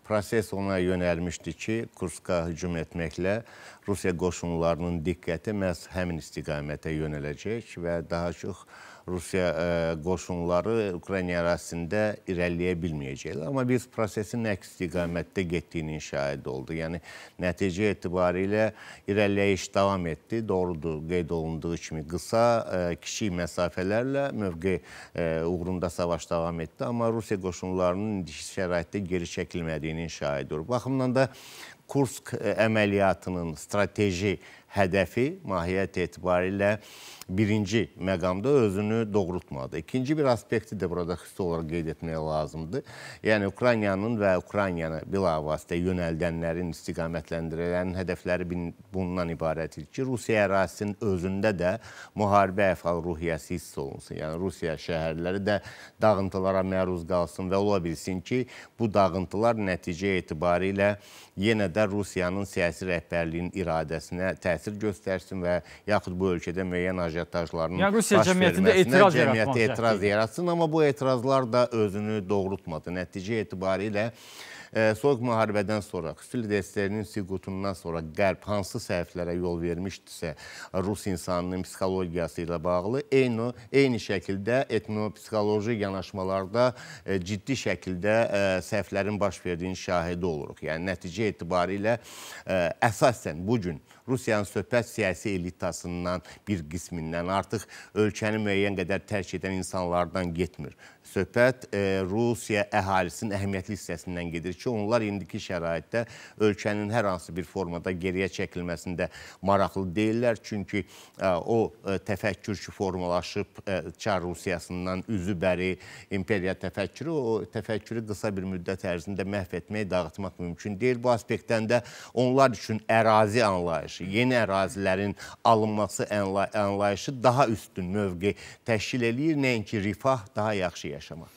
Proses ona yönəlmişdi ki, Kurska hücum etməklə Rusiya qoşunlarının diqqəti məhz həmin istiqamətə yönələcək və daha çox Rusiya qoşunları Ukrayna ərazisində irəliləyə bilməyəcəklər. Amma biz prosesin əks istiqamətdə getdiyinin şahidi oldu. Yəni, nəticə etibarilə irəliləyiş davam etdi. Doğrudur, qeyd olunduğu kimi qısa, kiçik məsafələrlə mövqe uğrunda savaş davam etdi. Amma Rusiya qoşunlarının indiki şəraitdə geri çəkilmədiyinin şahidi oldu. Baxımdan da Kursk əməliyyatının strateji hədəfi mahiyyət etibarilə birinci məqamda özünü doğrultmadı. İkinci bir aspekti də burada xüsusi olaraq qeyd etmək lazımdır. Yəni, Ukraynanın və Ukraynanı bilavasitə yönəldənlərin, istiqamətləndirənlərin hədəfləri bundan ibarətdir ki, Rusiya ərazisinin özündə də müharibə əfal ruhiyyəsi hiss olunsun. Yəni, Rusiya şəhərləri də dağıntılara məruz qalsın və ola bilsin ki, bu dağıntılar nəticə etibarilə yenə də Rusiyanın siyasi rəhbərliyinin iradəsinə təsir göstərsin və yaxud bu ölkədə müəyyən ajantajlarının baş verməsinə cəmiyyətə etiraz yaratsın. Amma bu etirazlar da özünü doğrultmadı. Nəticə etibarilə soyuq müharibədən sonra, xüsusilə dəstəklərinin süqutundan sonra Qərb hansı səhvlərə yol vermişdirsə Rus insanının psixologiyası ilə bağlı, eyni şəkildə etnopsixoloji yanaşmalarda ciddi şəkildə səhvlərin baş verdiyinin şahidi oluruq. Yəni, nəticə etibarilə əsasən bugün Rusiyanın söhbət siyasi elitasından bir qismindən artıq ölkəni müəyyən qədər tərk edən insanlardan getmir. Söhbət Rusiya əhalisinin əhəmiyyətli hissəsindən gedir ki, onlar indiki şəraitdə ölkənin hər hansı bir formada geriyə çəkilməsində maraqlı deyirlər. Çünki o təfəkkür ki, formalaşıb Çar Rusiyasından üzü bəri imperiya təfəkkürü, o təfəkkürü qısa bir müddət ərzində məhv etmək, dağıtmaq mümkün deyil. Bu aspektdən də onlar üçün ərazi anlayışı, yeni ərazilərin alınması anlayışı daha üstün mövqe təşkil edir, nəinki rifah, daha yaxşı yaşamaq.